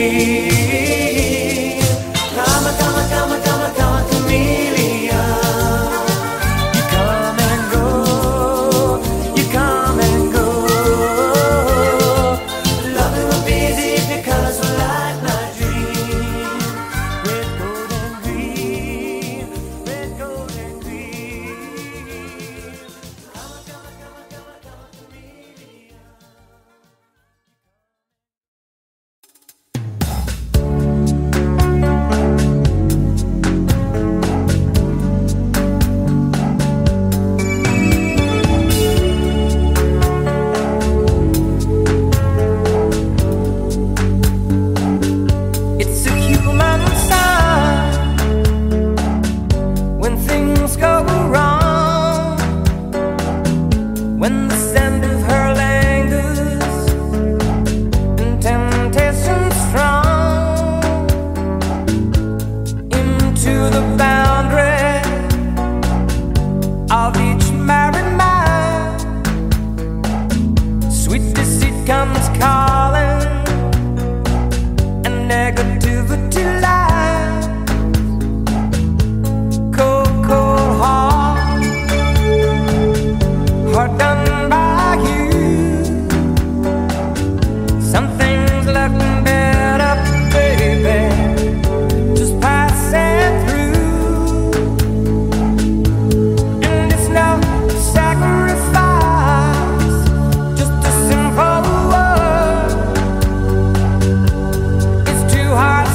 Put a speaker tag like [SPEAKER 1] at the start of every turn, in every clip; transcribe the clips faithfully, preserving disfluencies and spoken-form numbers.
[SPEAKER 1] Come on, come on, come on, come on, come on, chameleon. You come and go, you come and go. Love it will be easy if your colors were like my dream. Red, gold, and green. Red, gold, and green. Come on, come on, come on, come on, come on, chameleon. It's a human sign when things go wrong, when the scent of her lingers and temptation strong into the boundary of each married man. Sweet deceit comes calling and negativity lies. Cold, cold heart, heart done by you. Something's looking better, baby, just passing through. And it's no sacrifice, just a simple word. It's too hard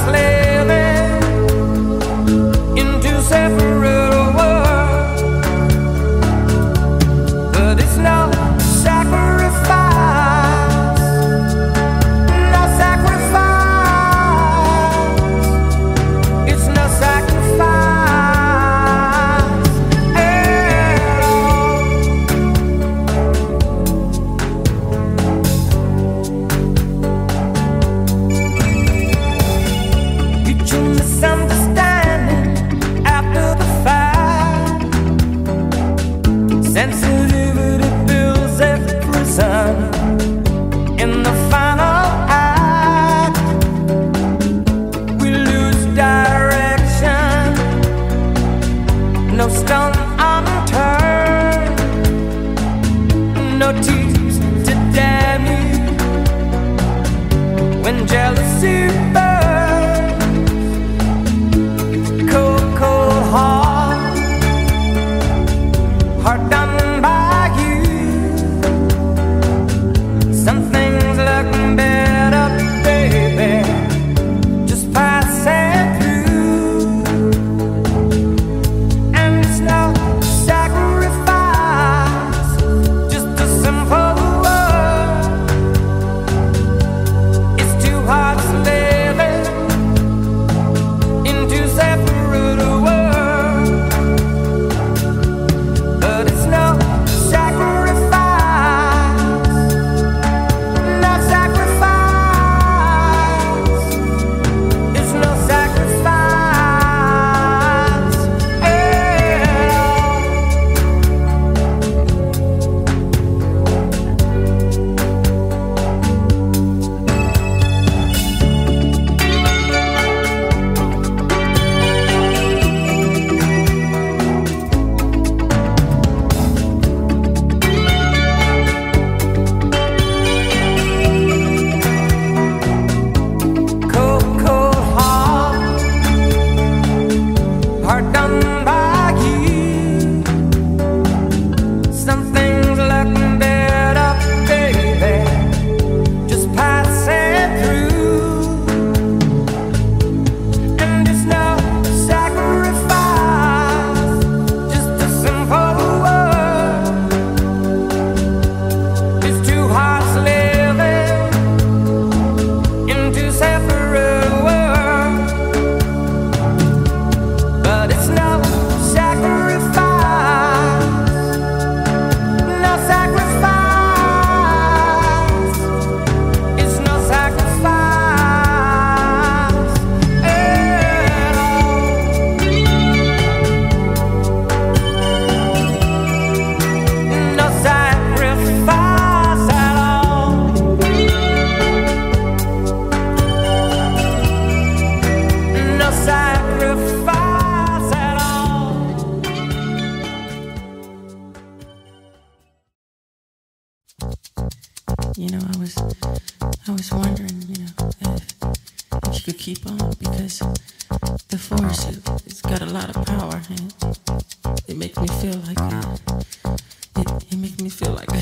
[SPEAKER 2] keep on because the force, it, it's got a lot of power and it makes me feel like it, it makes me feel like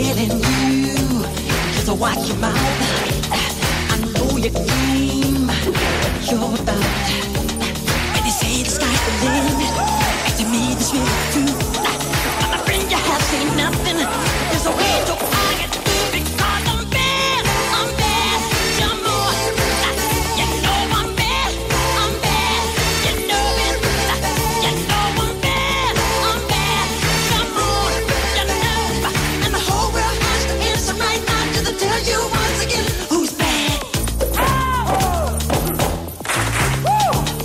[SPEAKER 3] telling you, just watch your mouth. I know your game, what you're about. When they say the sky's the limit, to me this really true. But my friend, you have seen nothing. There's a way to argue because I'm bad, I'm bad, some more. You know I'm bad, I'm bad, you know it. You know I'm bad, I'm bad, some more. You know, and the whole world has to answer right now to the tell you once again who's bad. Oh!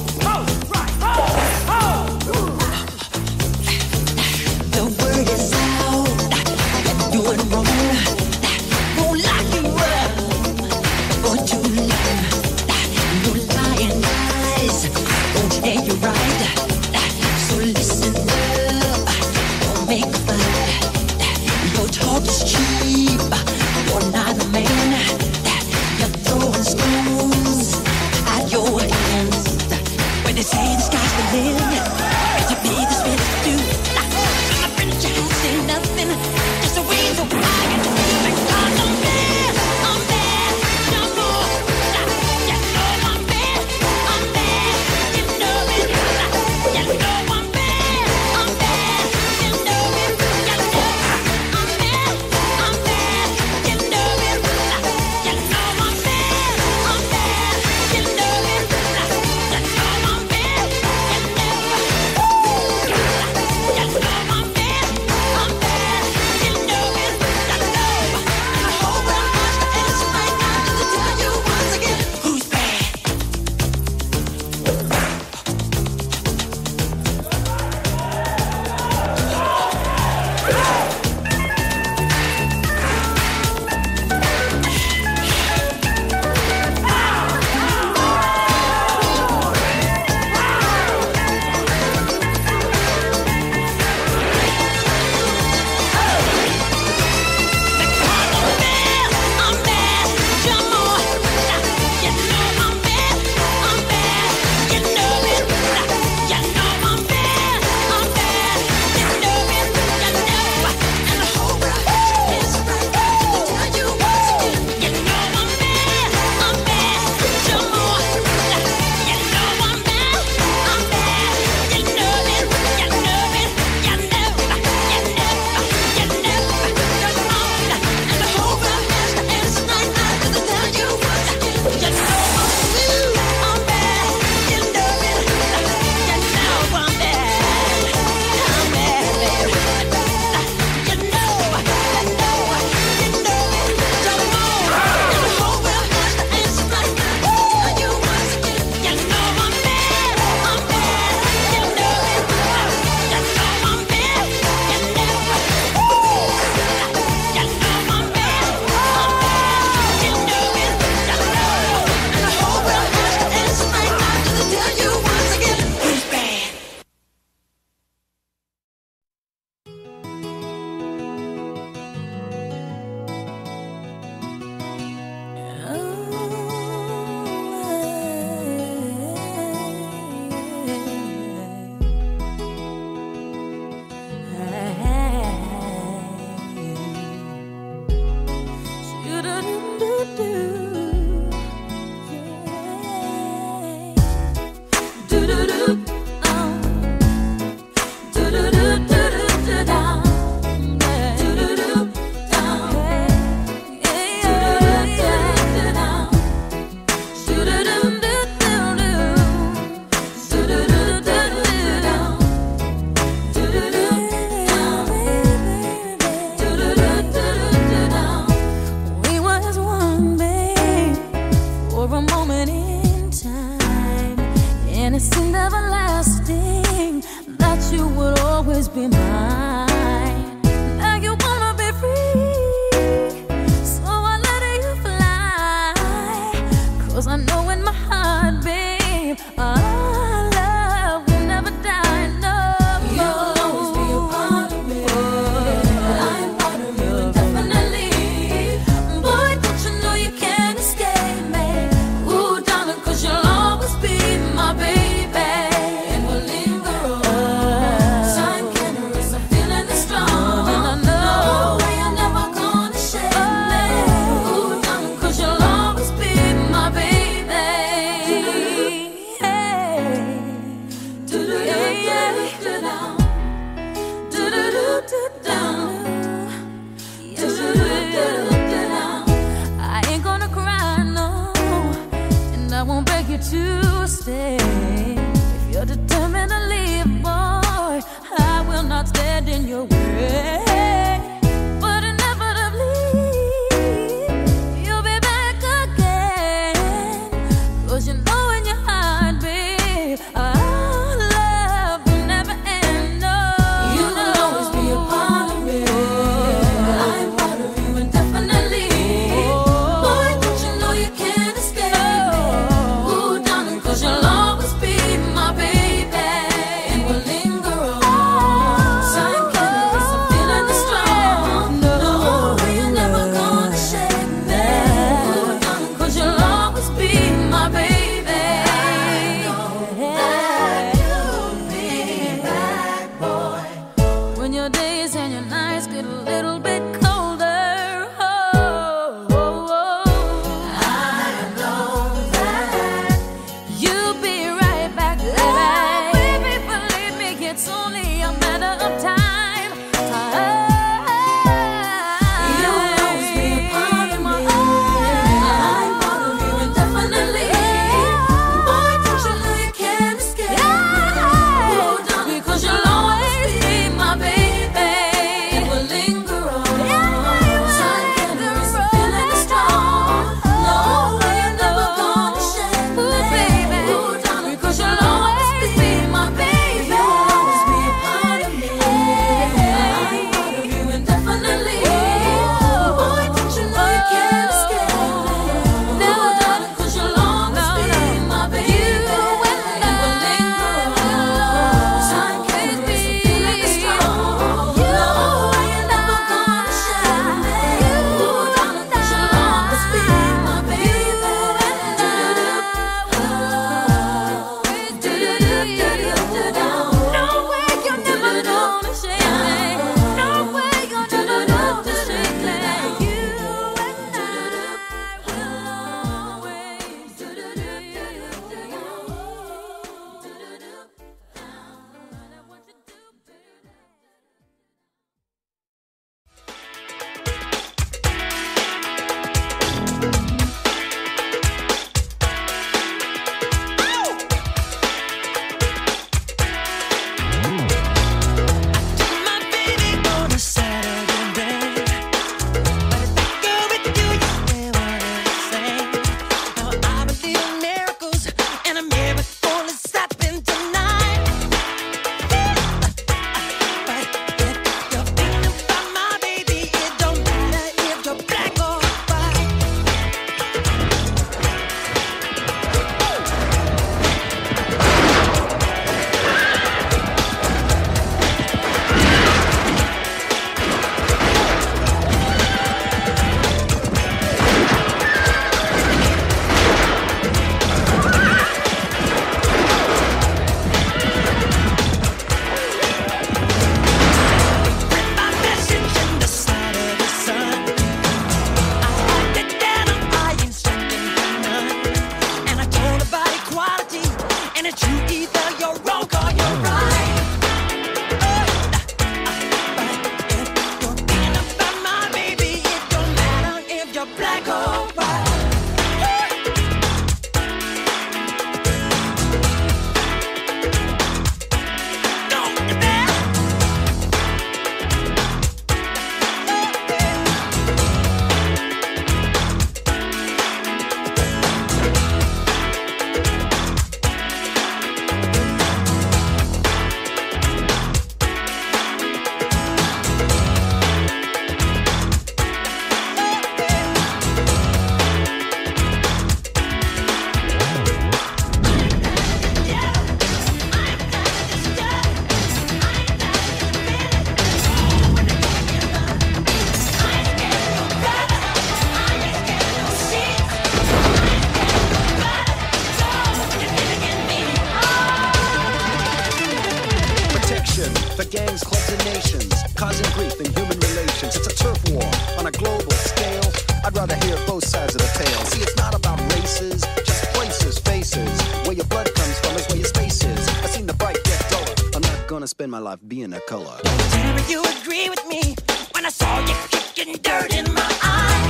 [SPEAKER 4] I'd rather hear both sides of the tale. See, it's not about races, just places, faces. Where your blood comes from is where your space is. I seen the bright get duller. I'm not gonna spend my life being a color.
[SPEAKER 3] Tell me you agree with me when I saw you kicking dirt in my eye.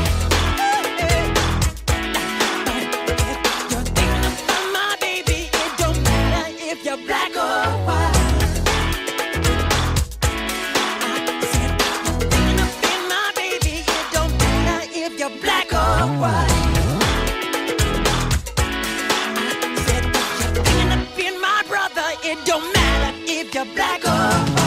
[SPEAKER 3] You're thinking about my baby. It don't matter if you're black or white. I said you're thinking about my baby. It don't matter if you're black or white. I said that you're thinking about my brother. It don't matter if you're black or white.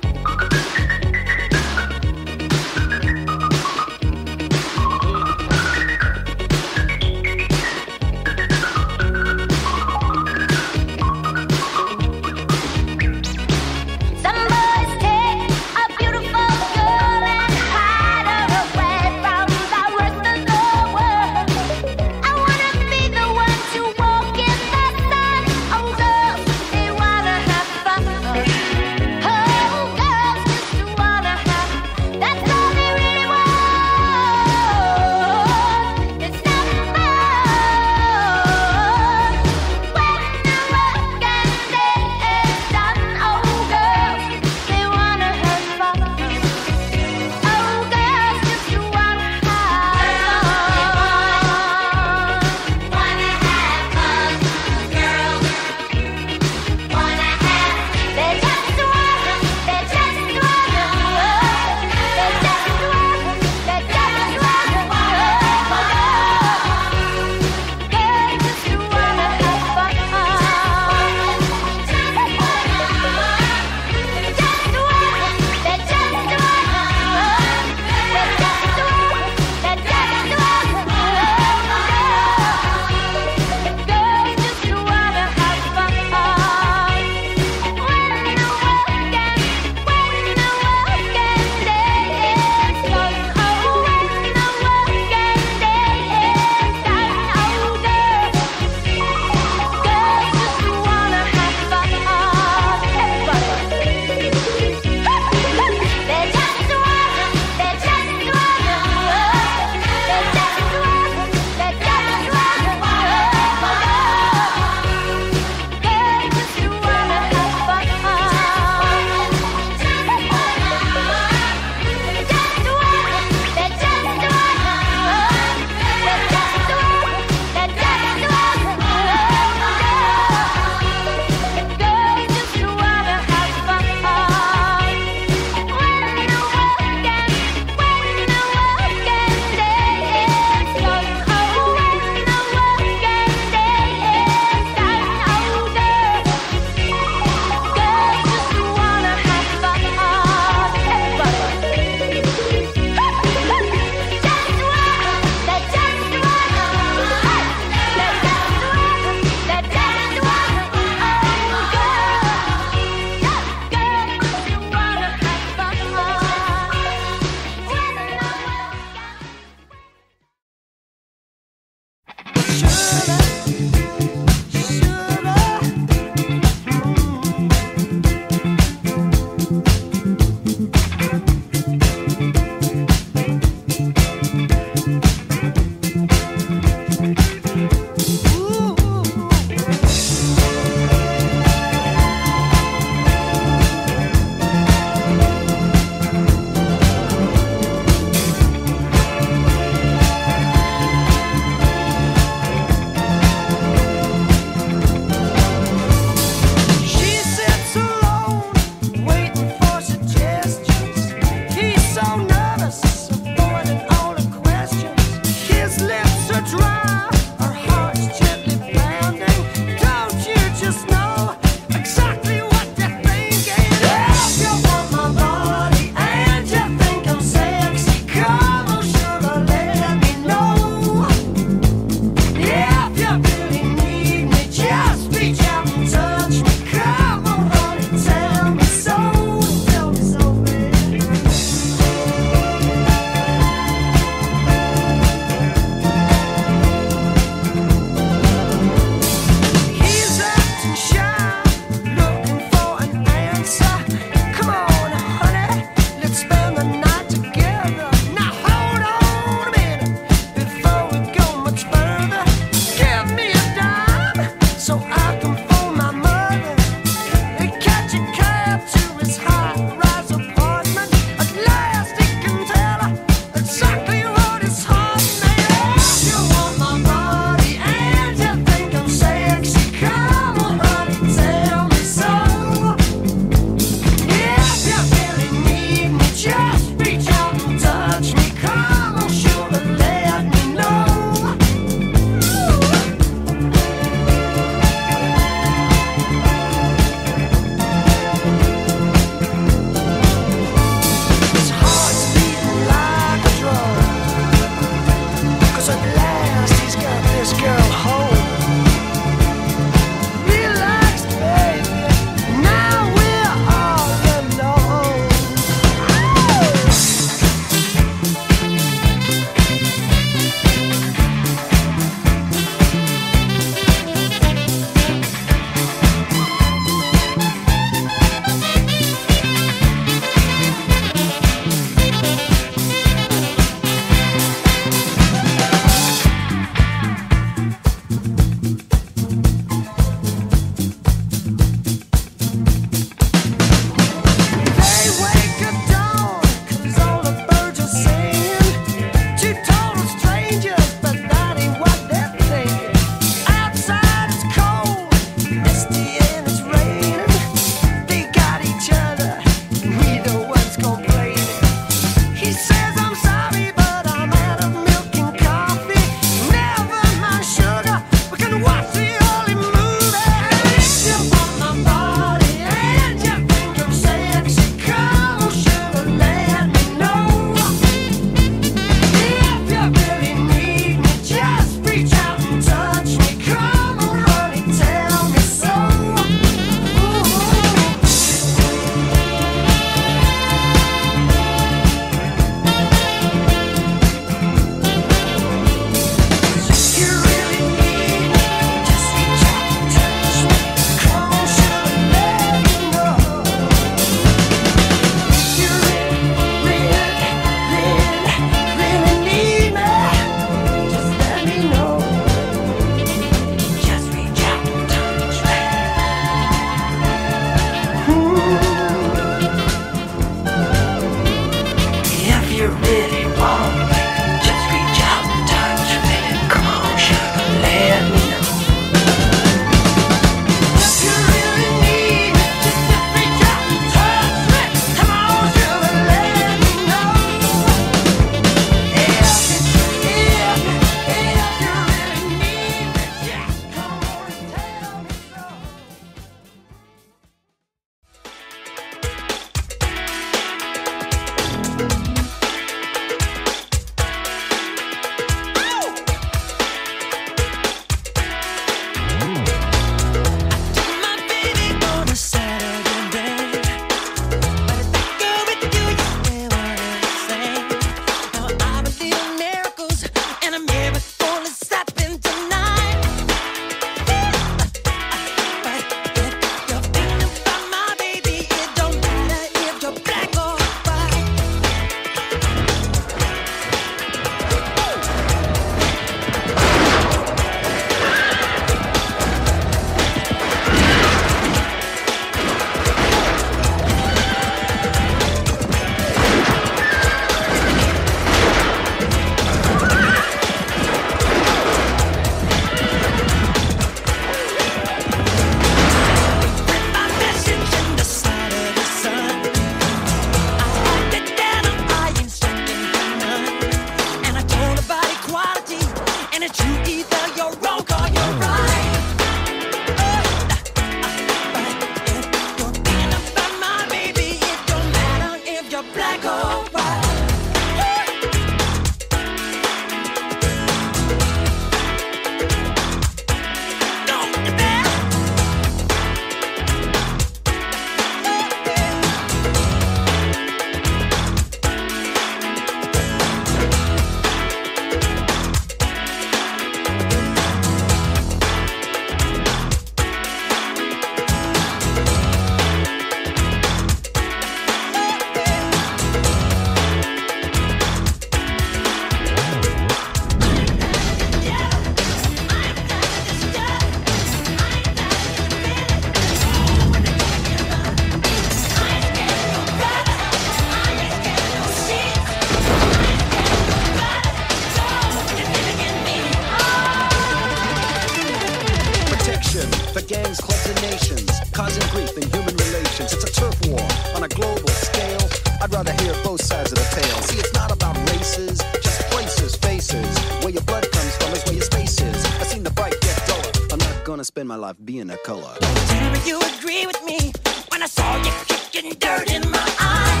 [SPEAKER 4] rather hear both sides of the tale. See, it's not about races, just places, faces. Where your blood comes from is where your space is. I seen the bright get duller. I'm not gonna spend my life being a color.
[SPEAKER 3] Tell me you agree with me when I saw you kicking dirt in my eye.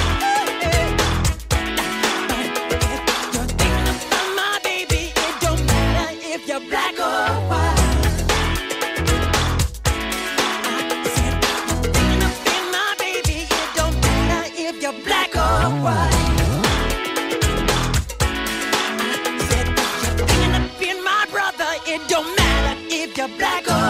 [SPEAKER 3] You're thinking about my baby. It don't matter if you're black or white. I said you're thinking about my baby. It don't matter if you're black or white. I said that you're thinking about my brother. It don't matter if you're black or